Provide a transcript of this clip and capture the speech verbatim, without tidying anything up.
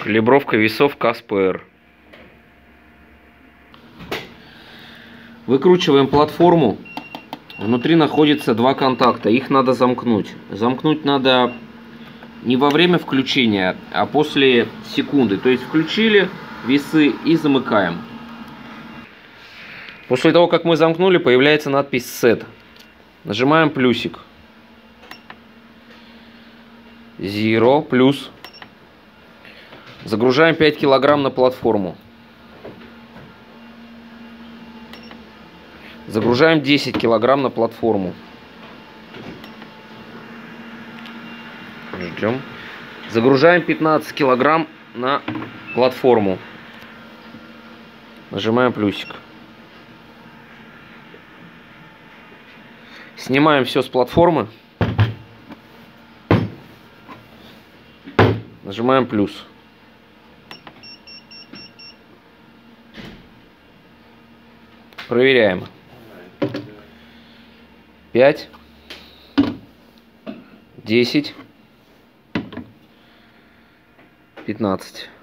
Калибровка весов КАСПР. Выкручиваем платформу. Внутри находится два контакта. Их надо замкнуть. Замкнуть надо не во время включения, а после секунды. То есть включили весы и замыкаем. После того, как мы замкнули, появляется надпись сет. Нажимаем плюсик. Zero плюс. Загружаем пять килограмм на платформу. Загружаем десять килограмм на платформу. Ждем. Загружаем пятнадцать килограмм на платформу. Нажимаем плюсик. Снимаем все с платформы. Нажимаем плюс. Проверяем. пять, десять, пятнадцать.